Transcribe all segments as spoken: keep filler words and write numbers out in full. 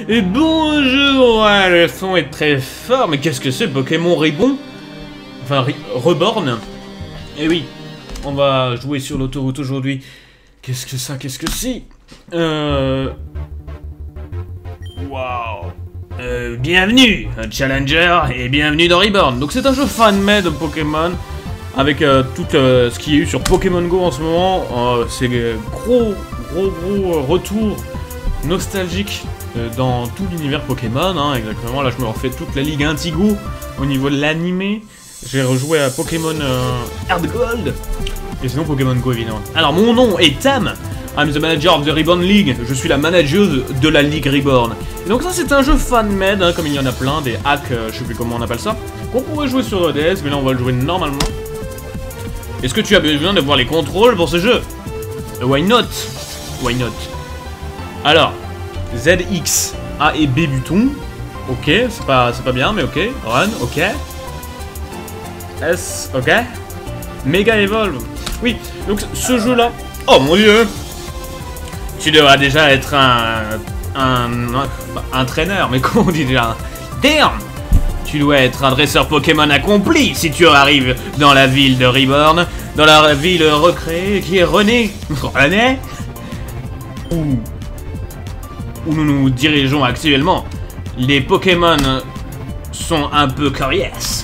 Et bonjour, ouais, le son est très fort, mais qu'est-ce que c'est Pokémon Reborn? Enfin, Reborn. Et oui, on va jouer sur l'autoroute aujourd'hui. Qu'est-ce que ça, qu'est-ce que c'est? Euh... Waouh. Euh, bienvenue, Challenger, et bienvenue dans Reborn. Donc c'est un jeu fan-made de Pokémon, avec euh, tout euh, ce qu'il y a eu sur Pokémon Go en ce moment. Euh, c'est gros, gros, gros retour nostalgique euh, dans tout l'univers Pokémon, hein, exactement. Là je me refais toute la ligue Intigo au niveau de l'animé. J'ai rejoué à Pokémon euh, Heart Gold, et sinon Pokémon Go évidemment. Alors mon nom est Tam, I'm the manager of the Reborn League, je suis la manageuse de la Ligue Reborn. Et donc ça c'est un jeu fan-made, hein, comme il y en a plein, des hacks, euh, je sais plus comment on appelle ça, qu'on pourrait jouer sur E D S, mais là on va le jouer normalement. Est-ce que tu as besoin de voir les contrôles pour ce jeu? uh, Why not? Why not? Alors, Z, X, A et B butons, ok, c'est pas, c'est pas bien, mais ok, run, ok. S, ok. Mega Evolve, oui, donc ce jeu-là, oh mon dieu, tu devras déjà être un, un, un, un traîneur, mais comment on dit déjà? Damn! Tu dois être un dresseur Pokémon accompli si tu arrives dans la ville de Reborn, dans la ville recréée qui est René, René, où, où nous nous dirigeons actuellement. Les Pokémon sont un peu coriaces.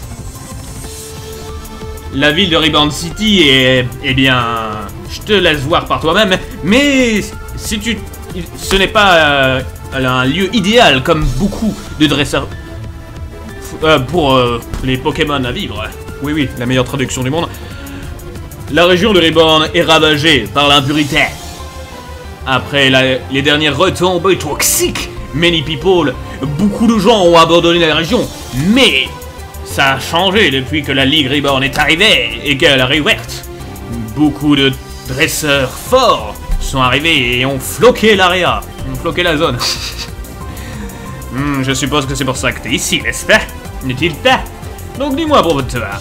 La ville de Reborn City est, eh bien, je te laisse voir par toi-même, mais si tu, ce n'est pas euh, un lieu idéal comme beaucoup de dresseurs euh, pour euh, les Pokémon à vivre. Oui, oui, la meilleure traduction du monde. La région de Reborn est ravagée par l'impurité. Après la, les dernières retombées toxiques, many people, beaucoup de gens ont abandonné la région, mais ça a changé depuis que la Ligue Reborn est arrivée et qu'elle a réouverte. Beaucoup de dresseurs forts sont arrivés et ont floqué l'area, ont floqué la zone. hmm, je suppose que c'est pour ça que t'es ici, n'est-ce pas? N'est-il pas? Donc dis-moi pour votre toi.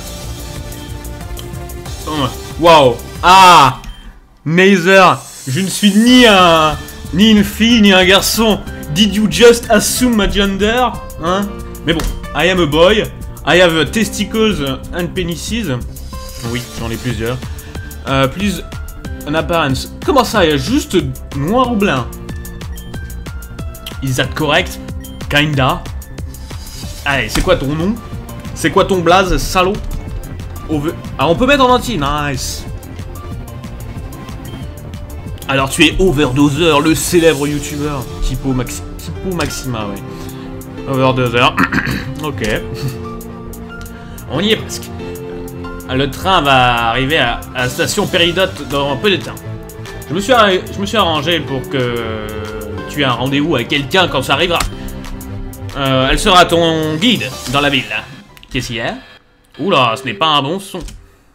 Waouh! Ah! Nether, je ne suis ni un, ni une fille, ni un garçon. Did you just assume my gender? Hein? Mais bon, I am a boy. I have testicles and penises. Oui, j'en ai plusieurs. Uh, please, an appearance. Comment ça, il y a juste noir ou blanc? Is that correct? Kinda. Allez, c'est quoi ton nom? C'est quoi ton blaze, salaud? Over... Ah, on peut mettre en entier, nice. Alors tu es Overdoser, le célèbre youtubeur. Tipo, Maxi... Tipo Maxima, ouais. Overdoser. Ok. On y est presque. Le train va arriver à, à la station Péridote dans un peu de temps. Je me suis, je me suis arrangé pour que tu aies un rendez-vous avec quelqu'un quand ça arrivera. Euh, elle sera ton guide dans la ville. Qu'est-ce qu'il y a? Oula, ce n'est pas un bon son.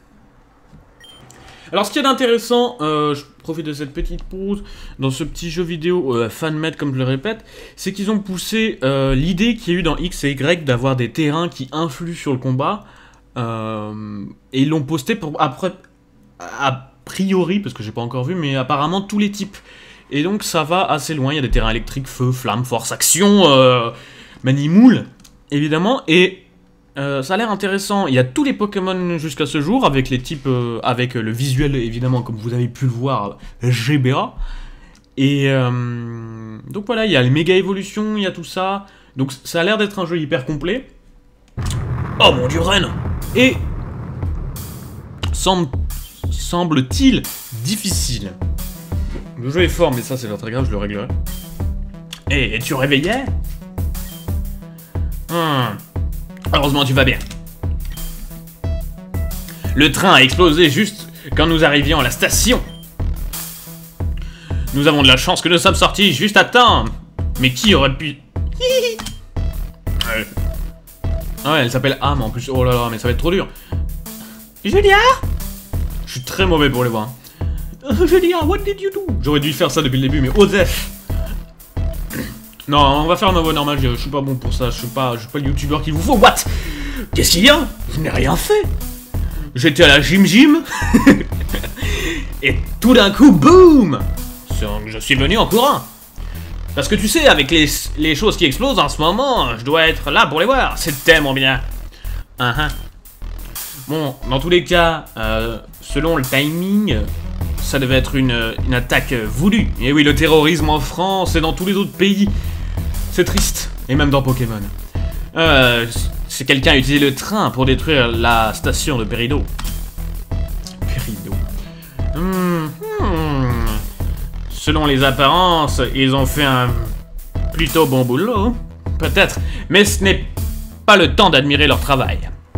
Alors ce qui est intéressant, euh, je profite de cette petite pause dans ce petit jeu vidéo euh, fan-made comme je le répète, c'est qu'ils ont poussé euh, l'idée qu'il y a eu dans X et Y d'avoir des terrains qui influent sur le combat, euh, et ils l'ont posté pour après, a priori, parce que j'ai pas encore vu, mais apparemment tous les types. Et donc ça va assez loin, il y a des terrains électriques, feu, flamme, force, action, euh, manimoule, évidemment, et Euh, ça a l'air intéressant. Il y a tous les Pokémon jusqu'à ce jour, avec les types, euh, avec le visuel évidemment, comme vous avez pu le voir, G B A. Et euh, donc voilà, il y a les méga évolutions, il y a tout ça. Donc ça a l'air d'être un jeu hyper complet. Oh mon dieu, Ren! Et semble, semble-t-il difficile. Le jeu est fort, mais ça c'est pas très grave, je le réglerai. Et tu réveillais? Hmm. Heureusement, tu vas bien. Le train a explosé juste quand nous arrivions à la station. Nous avons de la chance que nous sommes sortis juste à temps. Mais qui aurait pu... ouais. Ah ouais, elle s'appelle Am en plus. Oh là là, mais ça va être trop dur. Julia? Je suis très mauvais pour les voix. Uh, Julia, what did you do? J'aurais dû faire ça depuis le début, mais Osef. Non, on va faire ma voix normale, je, je suis pas bon pour ça, je suis pas, je suis pas le youtubeur qu'il vous faut. What? Qu'est-ce qu'il y a? Je n'ai rien fait. J'étais à la gym gym. Et tout d'un coup, boum! Je suis venu en courant. Parce que tu sais, avec les, les choses qui explosent en ce moment, je dois être là pour les voir. C'est tellement bien. Uh -huh. Bon, dans tous les cas, euh, selon le timing, ça devait être une, une attaque voulue. Et oui, le terrorisme en France et dans tous les autres pays, c'est triste. Et même dans Pokémon. Euh, c'est quelqu'un a utilisé le train pour détruire la station de Peridot. Peridot. Hmm, hmm. Selon les apparences, ils ont fait un plutôt bon boulot. Peut-être, mais ce n'est pas le temps d'admirer leur travail.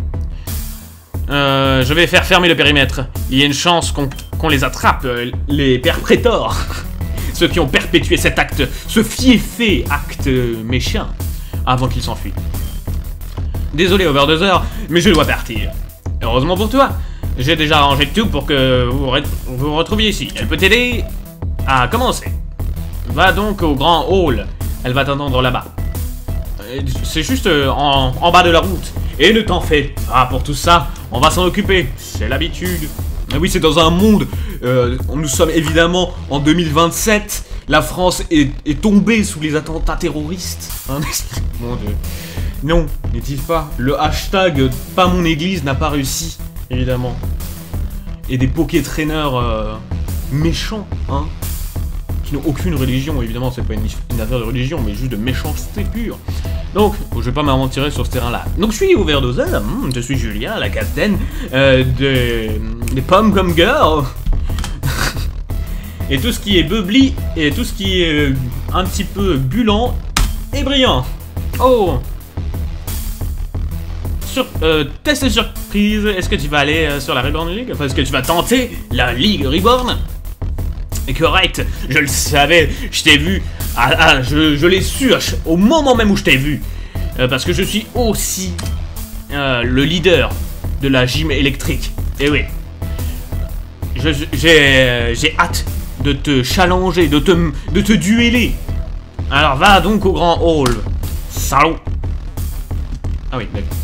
Euh, je vais faire fermer le périmètre. Il y a une chance qu'on qu'on les attrape, les perpétors. Ceux qui ont perpétué cet acte, ce fiefé acte méchant, avant qu'ils s'enfuient. Désolé, Overdoseur, mais je dois partir. Heureusement pour toi, j'ai déjà arrangé tout pour que vous vous, vous retrouviez ici. Elle peut t'aider à commencer. Va donc au grand hall, elle va t'attendre là-bas. C'est juste en, en bas de la route. Et ne t'en fais pas pour tout ça, on va s'en occuper, c'est l'habitude. Et oui, c'est dans un monde, euh, nous sommes évidemment en deux mille vingt-sept, la France est, est tombée sous les attentats terroristes. Hein, mon Dieu. Non, n'est-il pas? Le hashtag pas mon église n'a pas réussi, évidemment. Et des poké-trainers euh, méchants, hein, qui n'ont aucune religion, évidemment, c'est pas une, une affaire de religion, mais juste de méchanceté pure. Donc, je vais pas m'aventurer sur ce terrain-là. Donc, je suis Overdoseur, hmm, je suis Julia, la capitaine euh, de, des pommes comme girl. Et tout ce qui est bubbly, et tout ce qui est euh, un petit peu bulant et brillant. Oh! Sur, euh, test surprise, est-ce que tu vas aller euh, sur la Reborn League? Enfin, est-ce que tu vas tenter la Ligue Reborn? Correct, je le savais, je t'ai vu, ah, ah, je, je l'ai su au moment même où je t'ai vu, euh, parce que je suis aussi euh, le leader de la gym électrique, et oui, j'ai j'ai hâte de te challenger, de te, de te dueller, alors va donc au grand hall, salaud. Ah oui, d'accord.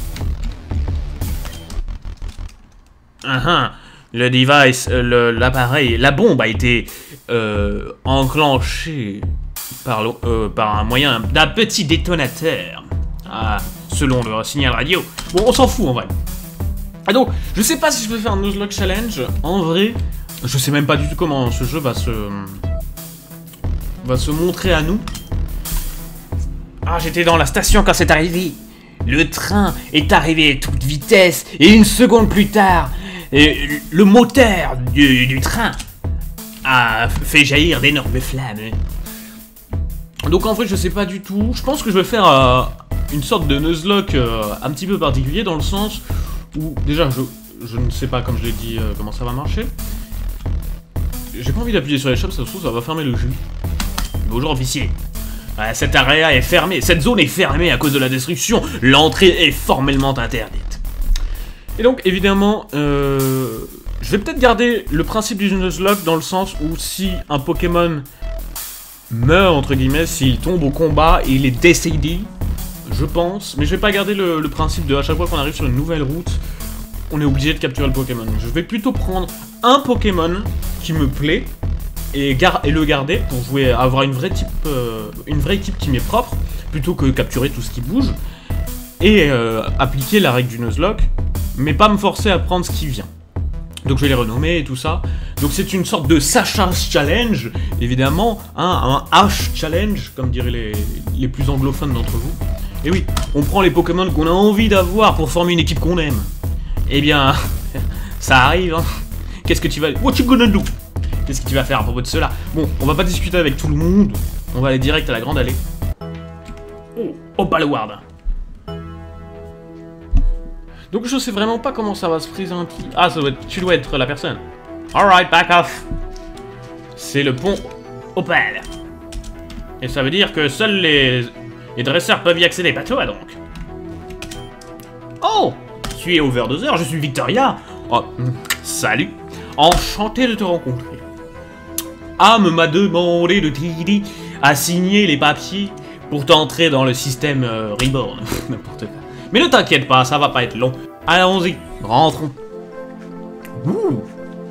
Uh -huh. Le device, euh, l'appareil, la bombe a été euh, enclenchée par, euh, par un moyen d'un petit détonateur. Ah, selon le signal radio. Bon, on s'en fout en vrai. Ah donc, je sais pas si je peux faire un Nuzlocke Challenge. En vrai, je sais même pas du tout comment ce jeu va se va se montrer à nous. Ah, j'étais dans la station quand c'est arrivé. Le train est arrivé à toute vitesse et une seconde plus tard, et le moteur du, du train a fait jaillir d'énormes flammes. Donc en fait je sais pas du tout, je pense que je vais faire euh, une sorte de Nuzlocke euh, un petit peu particulier dans le sens où déjà je, je ne sais pas comme je l'ai dit euh, comment ça va marcher. J'ai pas envie d'appuyer sur les shops, ça se trouve ça va fermer le jeu. Bonjour officier. Ouais, cette area est fermée, cette zone est fermée à cause de la destruction, l'entrée est formellement interdite. Et donc, évidemment, euh, je vais peut-être garder le principe du Nuzlocke dans le sens où si un Pokémon meurt, entre guillemets, s'il tombe au combat, il est décédé, je pense. Mais je vais pas garder le, le principe de à chaque fois qu'on arrive sur une nouvelle route, on est obligé de capturer le Pokémon. Je vais plutôt prendre un Pokémon qui me plaît et, gar et le garder pour jouer, avoir une vraie, type, euh, une vraie équipe qui m'est propre, plutôt que capturer tout ce qui bouge, et euh, appliquer la règle du Nuzlocke, mais pas me forcer à prendre ce qui vient. Donc je vais les renommer et tout ça. Donc c'est une sorte de Sacha Challenge, évidemment, hein, un H Challenge, comme diraient les, les plus anglophones d'entre vous. Et oui, on prend les Pokémon qu'on a envie d'avoir pour former une équipe qu'on aime. Eh bien, ça arrive, hein. Qu'est-ce que tu vas... What you gonna do? Qu'est-ce que tu vas faire à propos de cela? Bon, on va pas discuter avec tout le monde, on va aller direct à la grande allée. Oh, au Palward. Donc je sais vraiment pas comment ça va se présenter. Ah, ça doit être... tu dois être la personne. Alright, back off. C'est le pont Opal. Et ça veut dire que seuls les... les dresseurs peuvent y accéder, pas toi donc. Oh, tu es Overdoseur, je suis Victoria. Oh, salut. Enchanté de te rencontrer. Am m'a demandé de t'aider à signer les papiers pour t'entrer dans le système euh, Reborn. N'importe quoi. Mais ne t'inquiète pas, ça va pas être long. Allons-y, rentrons. Ouh.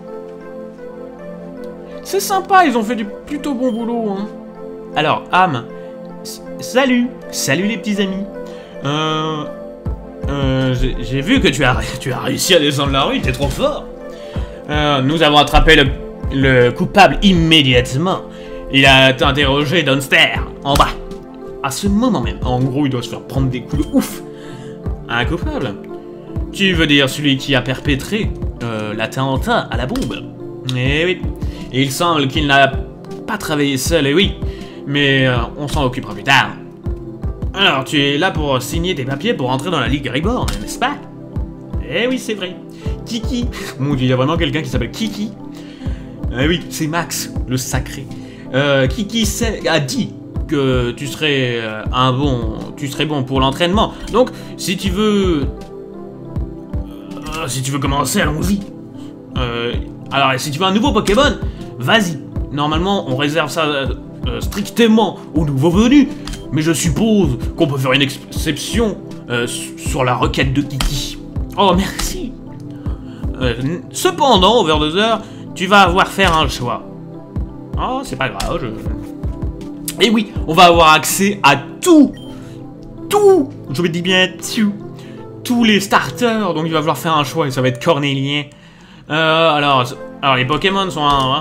C'est sympa, ils ont fait du plutôt bon boulot, hein. Alors, Am, Salut. Salut les petits amis. Euh... Euh... J'ai vu que tu as, tu as réussi à descendre la rue, t'es trop fort. Euh, nous avons attrapé le, le coupable immédiatement. Il a été interrogé downstairs, en bas. À ce moment même. En gros, il doit se faire prendre des coups de ouf. Un coupable? Tu veux dire celui qui a perpétré euh, l'attentat à la bombe? Eh oui. Il semble qu'il n'a pas travaillé seul, et oui. Mais euh, on s'en occupera plus tard. Alors, tu es là pour signer tes papiers pour entrer dans la Ligue Reborn, n'est-ce pas? Eh oui, c'est vrai. Kiki. Mon Dieu, il y a vraiment quelqu'un qui s'appelle Kiki. Eh oui, c'est Max, le sacré. Euh, Kiki a dit que tu serais euh, un bon, tu serais bon pour l'entraînement. Donc, si tu veux, euh, si tu veux commencer, allons-y. Euh, alors, si tu veux un nouveau Pokémon, vas-y. Normalement, on réserve ça euh, strictement aux nouveaux venus, mais je suppose qu'on peut faire une exception euh, sur la requête de Kiki. Oh, merci. Euh, cependant, over deux heures, tu vas avoir faire un choix. Oh, c'est pas grave, je... Et oui, on va avoir accès à tout, tout, je me dis bien tout, tous les starters, donc il va falloir faire un choix et ça va être cornélien. Euh, alors, alors les Pokémon sont un...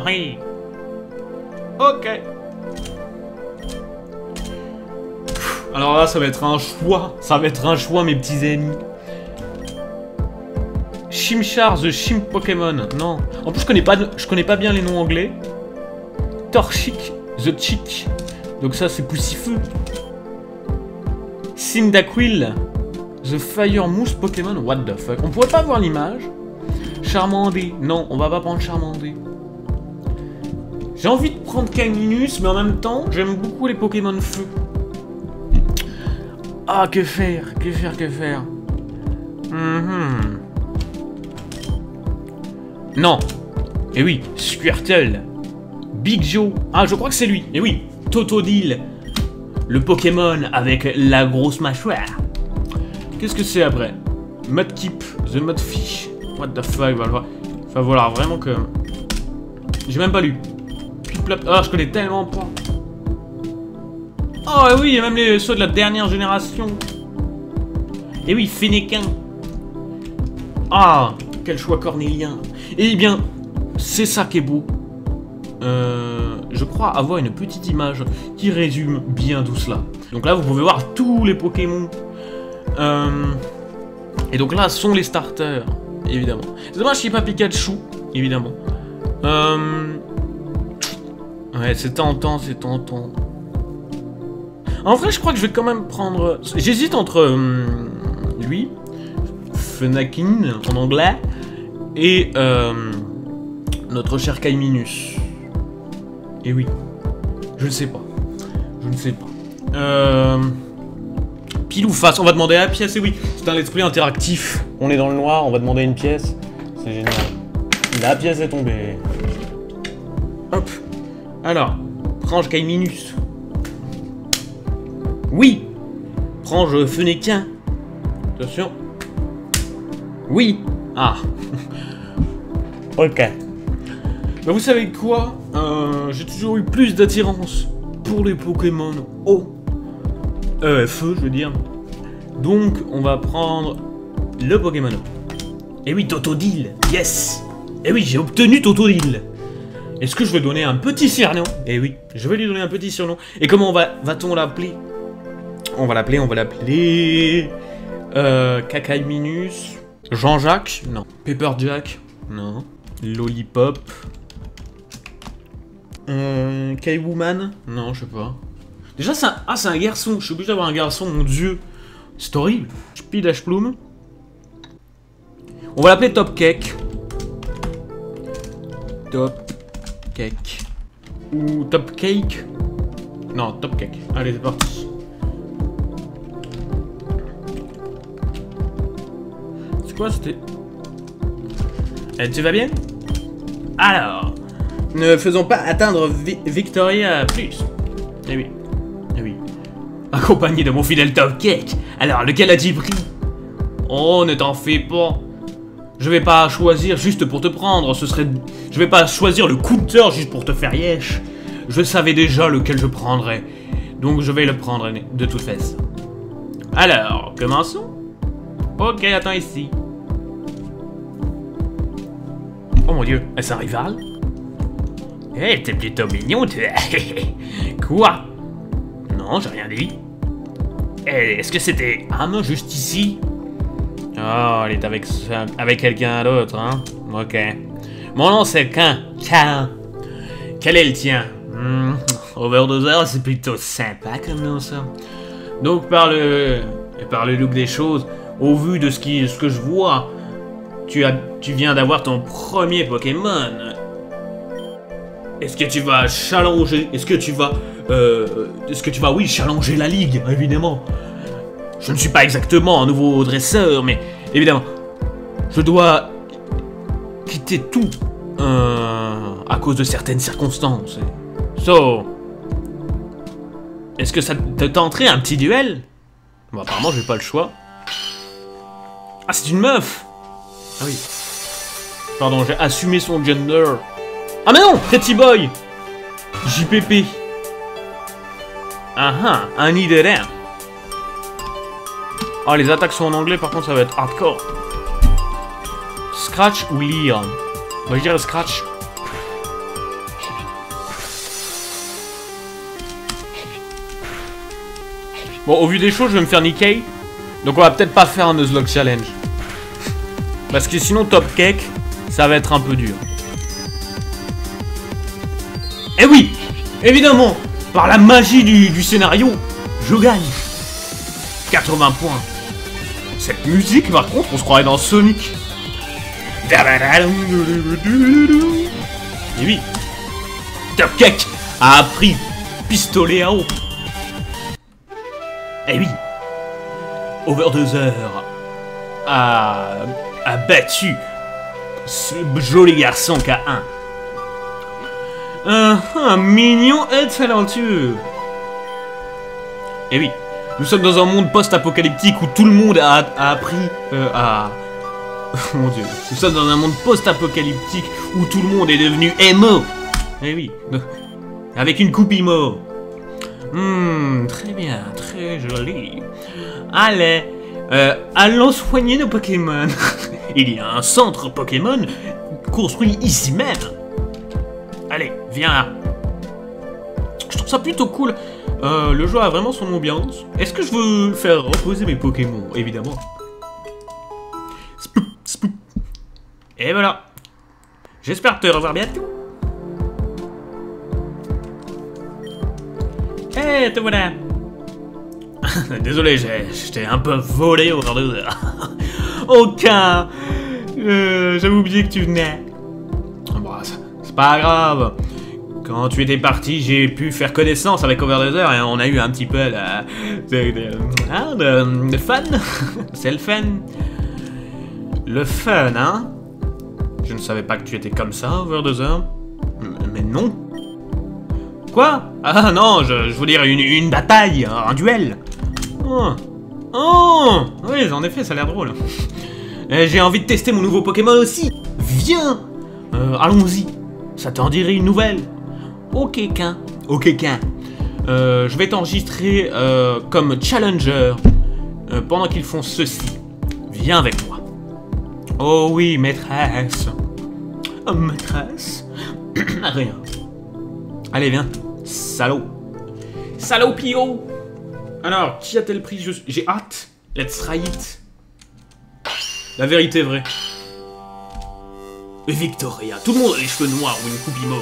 Ok. Alors là, ça va être un choix, ça va être un choix, mes petits amis. Chimchar, the Chimp Pokémon, non. En plus, je connais pas, je connais pas bien les noms anglais. Torchic, the Chick. Donc ça, c'est Poussifeu. Cyndaquil, the Fire Mousse Pokémon. What the fuck? On pourrait pas voir l'image. Charmandé. Non, on va pas prendre Charmandé. J'ai envie de prendre Caminus, mais en même temps, j'aime beaucoup les Pokémon Feu. Ah, que faire? Que faire? Que faire? Mm-hmm. Non. Eh oui, Squirtle. Big Joe. Ah, je crois que c'est lui. Eh oui, Totodile. Le Pokémon avec la grosse mâchoire. Qu'est-ce que c'est après? Mudkip, The Mudfish. What the fuck, va falloir... va falloir vraiment que... J'ai même pas lu. Piplop. Ah, je connais tellement pas. Oh oui, il y a même les ceux de la dernière génération. Et oui, Fennequin. Ah, quel choix cornélien. Eh bien, c'est ça qui est beau. Euh, je crois avoir une petite image qui résume bien tout cela. Donc là, vous pouvez voir tous les Pokémon. Euh, et donc là, sont les starters, évidemment. C'est dommage qu'il n'y ait pas Pikachu, évidemment. Euh, ouais, c'est tentant, c'est tentant. En vrai, je crois que je vais quand même prendre... J'hésite entre euh, lui, Fennequin en anglais, et euh, notre cher Kaiminus. Et oui, je ne sais pas. Je ne sais pas. Euh... Pile ou face, on va demander la pièce, et oui, c'est un let's play interactif. On est dans le noir, on va demander une pièce. C'est génial. La pièce est tombée. Hop. Alors, Prange Kaiminus. Oui. Prange Fennequin. Attention. Oui. Ah. Ok. Bah vous savez quoi, euh, j'ai toujours eu plus d'attirance pour les Pokémon eau. Euh, feu, je veux dire. Donc, on va prendre le Pokémon eau. Et oui, Totodile. Yes. Et oui, j'ai obtenu Totodile. Est-ce que je vais donner un petit surnom? Eh oui, je vais lui donner un petit surnom. Et comment on va, va-t-on l'appeler? On va l'appeler, on va l'appeler... Euh, Kaiminus. Jean-Jacques? Non. Pepperjack? Non. Lollipop? Euh... Kaiwoman? Non, je sais pas. Déjà, c'est un... Ah, c'est un garçon. Je suis obligé d'avoir un garçon, mon dieu. C'est horrible. Speedash Plume. On va l'appeler Top Cake. Top Cake. Ou Top Cake. Non, Top Cake. Allez, c'est parti. C'est quoi, c'était... Eh, tu vas bien? Alors... Ne faisons pas atteindre Vi Victoria plus. Eh oui. Eh oui. Accompagné de mon fidèle Top Cake. Alors, lequel a-t-il pris? Oh, ne t'en fais pas. Je vais pas choisir juste pour te prendre. Ce serait... Je vais pas choisir le counter juste pour te faire yesh. Je savais déjà lequel je prendrais. Donc je vais le prendre de toute façon. Alors, commençons. Ok, attends ici. Oh mon dieu, est-ce un rival? Eh, t'es plutôt mignon, tu es. Quoi? Non, j'ai rien dit. Eh, est-ce que c'était Anne juste ici? Oh, elle est avec, avec quelqu'un d'autre, hein? Ok. Mon nom c'est Quin. Quin. Quel est le tien? hmm, Overdoser, c'est plutôt sympa comme nom ça. Donc par le, par le look des choses, au vu de ce, qui, ce que je vois, tu, as, tu viens d'avoir ton premier Pokémon. Est-ce que tu vas challenger? Est-ce que tu vas... Euh, Est-ce que tu vas, oui, challenger la ligue, évidemment. Je ne suis pas exactement un nouveau dresseur, mais évidemment, je dois quitter tout euh, à cause de certaines circonstances. So, est-ce que ça te tenterait un petit duel? Bon, apparemment, j'ai pas le choix. Ah, c'est une meuf! Ah oui. Pardon, j'ai assumé son gender. Ah mais non! Pretty Boy! J P P. Ah ah, un nid de rien. Ah, les attaques sont en anglais, par contre, ça va être hardcore. Scratch ou Leon? Moi, je dirais Scratch. Bon, au vu des choses, je vais me faire niquer. Donc, on va peut-être pas faire un Nuzlocke Challenge. Parce que sinon, Top Cake, ça va être un peu dur. Eh oui! Évidemment! Par la magie du, du scénario, je gagne. quatre-vingts points. Cette musique, par contre, on se croirait dans Sonic. Et oui. Top Cake a appris pistolet à eau. Et oui. Overdoser a, a battu ce joli garçon K un. Un, un mignon et talentueux. Et oui, nous sommes dans un monde post-apocalyptique où tout le monde a, a appris euh, à... Oh mon dieu. Nous sommes dans un monde post-apocalyptique où tout le monde est devenu émo. Et oui, avec une coupe emo. Hmm, très bien, très joli. Allez, euh, allons soigner nos Pokémon. Il y a un centre Pokémon construit ici même. Allez, viens là. Je trouve ça plutôt cool. Euh, le jeu a vraiment son ambiance. Est-ce que je veux faire reposer mes Pokémon? Évidemment. Spoup, spoup. Et voilà. J'espère te revoir bientôt. Eh, hey, te voilà. Désolé, j'étais un peu volé au Overdoser. Aucun. Euh, J'avais oublié que tu venais. Bon, c'est pas grave. Quand tu étais parti, j'ai pu faire connaissance avec Overdoser et on a eu un petit peu de, de, de, hein, de, de fun. C'est le fun. Le fun, hein? Je ne savais pas que tu étais comme ça, Overdoser. Mais non. Quoi? Ah non, je, je veux dire une, une bataille, un duel. Oh. Oh. Oui, en effet, ça a l'air drôle. J'ai envie de tester mon nouveau Pokémon aussi. Viens. Euh, Allons-y. Ça t'en dirait une nouvelle? Ok, Quin. Ok, Quin. Euh, je vais t'enregistrer euh, comme challenger euh, pendant qu'ils font ceci. Viens avec moi. Oh oui, maîtresse. Oh, maîtresse. Rien. Allez, viens. Salaud. Salaud Pio. Alors, qui a-t-elle pris? J'ai hâte. Let's try it. La vérité est vraie. Victoria. Tout le monde a les cheveux noirs ou une coupe emo.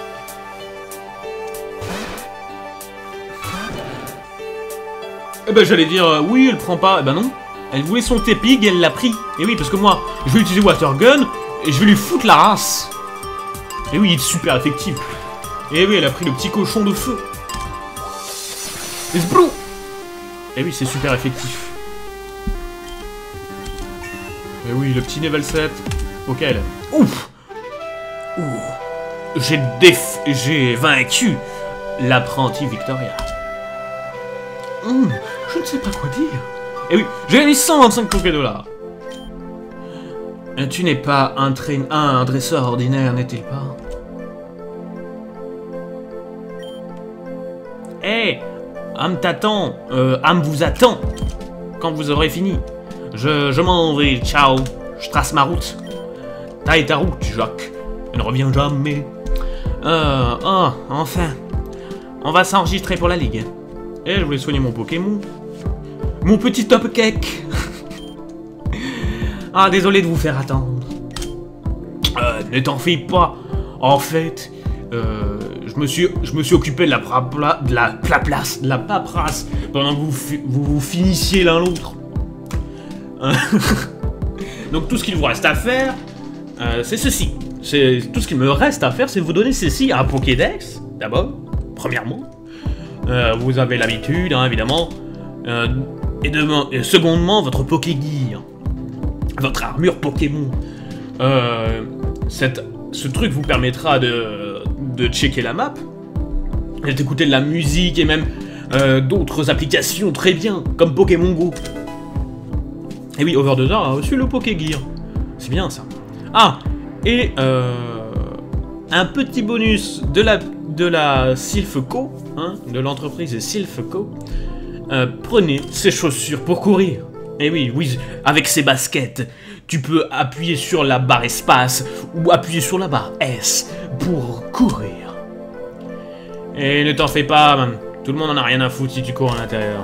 Eh ben j'allais dire, euh, oui, elle prend pas. Eh ben non. Elle voulait son Tepig et elle l'a pris. Et oui, parce que moi, je vais utiliser Water Gun et je vais lui foutre la race. Et oui, il est super effectif. Et oui, elle a pris le petit cochon de feu. Et Sbrou. Et oui, c'est super effectif. Et oui, le petit level sept. Ok, elle. Ouf. Ouh. J'ai déf... J'ai vaincu l'apprenti Victoria. Mmh, je ne sais pas quoi dire. Et oui, j'ai gagné cent vingt-cinq Poké dollars. Tu n'es pas un, train... un dresseur ordinaire, n'est-il pas? Hé, hey, Am t'attend, euh, Am vous attend. Quand vous aurez fini. Je, je m'en vais, ciao. Je trace ma route. Taille ta route, Jacques. Ne reviens jamais. Euh, oh, enfin. On va s'enregistrer pour la ligue. Et je voulais soigner mon Pokémon. Mon petit top cake. Ah, désolé de vous faire attendre. Euh, ne t'en fais pas. En fait, euh, je me suis, je me suis occupé de la papla, de la place, de la paperasse pendant que vous vous, vous finissiez l'un l'autre. Donc tout ce qu'il vous reste à faire, euh, c'est ceci. C'est tout ce qu'il me reste à faire, c'est vous donner ceci à Pokédex. D'abord, premièrement, euh, vous avez l'habitude, hein, évidemment, euh, et, de, et secondement, votre Pokégear, votre armure Pokémon. Euh, cette, ce truc vous permettra de, de checker la map, et d'écouter de la musique et même euh, d'autres applications très bien, comme Pokémon Go. Et oui, Over the Door a reçu le Pokégear. C'est bien ça. Ah, et euh, un petit bonus de la, de la Silph Co, hein, de l'entreprise Silph Co. Euh, prenez ces chaussures pour courir. Et oui, oui, avec ces baskets, tu peux appuyer sur la barre espace ou appuyer sur la barre S pour courir. Et ne t'en fais pas, man. Tout le monde en a rien à foutre si tu cours à l'intérieur.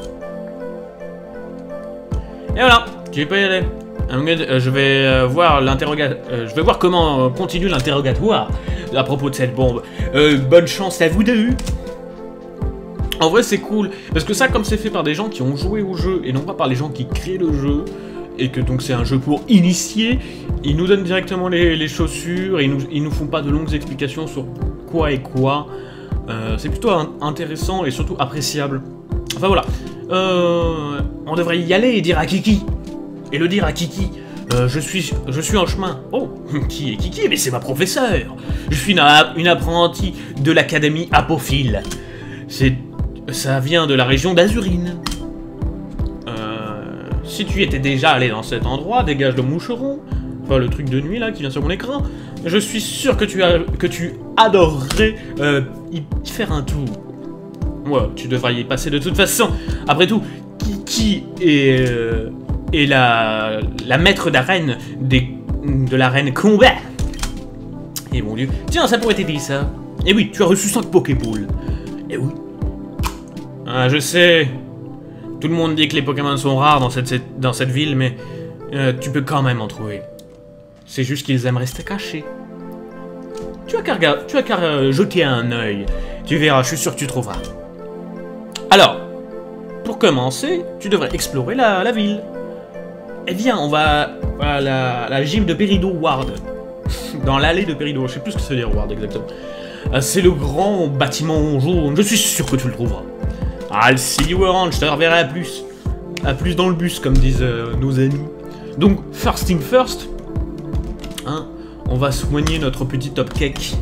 Et voilà, tu peux y aller. Je vais voir l'interrogatoire. Je vais voir comment continue l'interrogatoire à propos de cette bombe. Euh, bonne chance à vous deux. En vrai, c'est cool parce que ça, comme c'est fait par des gens qui ont joué au jeu et non pas par les gens qui créent le jeu, et que donc c'est un jeu pour initier, ils nous donnent directement les, les chaussures et ils nous, ils nous font pas de longues explications sur quoi et quoi. Euh, c'est plutôt un, intéressant et surtout appréciable. Enfin voilà. Euh, on devrait y aller et dire à Kiki. Et le dire à Kiki. Euh, je suis je suis en chemin. Oh, qui est Kiki? Mais c'est ma professeure. Je suis une, une apprentie de l'académie Apophile. C'est ça vient de la région d'Azurine. Euh, si tu étais déjà allé dans cet endroit, dégage le moucheron. Enfin, le truc de nuit là qui vient sur mon écran. Je suis sûr que tu as que tu adorerais euh, y faire un tour. Ouais, tu devrais y passer de toute façon. Après tout, Kiki est, euh, est la, la maître d'arène des, de l'arène combat. Et mon dieu. Tiens, ça pourrait t'aider ça. Et oui, tu as reçu cinq Pokéballs. Et oui. Ah, je sais. Tout le monde dit que les Pokémon sont rares dans cette, cette, dans cette ville, mais euh, tu peux quand même en trouver. C'est juste qu'ils aiment rester cachés. Tu as qu'à tu as qu'à euh, jeter un œil. Tu verras, je suis sûr que tu trouveras. Alors, pour commencer, tu devrais explorer la, la ville. Eh bien, on va à la, la gym de Perido Ward. Dans l'allée de Perido, je sais plus ce que c'est dire Ward exactement. Euh, c'est le grand bâtiment jaune, je suis sûr que tu le trouveras. I'll see you around, je te reverrai à plus. À plus dans le bus, comme disent euh, nos amis. Donc, first thing first, hein, on va soigner notre petit top cake.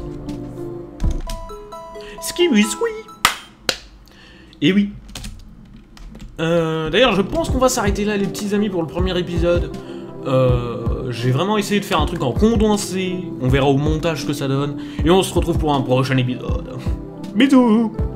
Ski-oui, Et oui. Euh, D'ailleurs, je pense qu'on va s'arrêter là, les petits amis, pour le premier épisode. Euh, J'ai vraiment essayé de faire un truc en condensé. On verra au montage ce que ça donne. Et on se retrouve pour un prochain épisode. Bisous.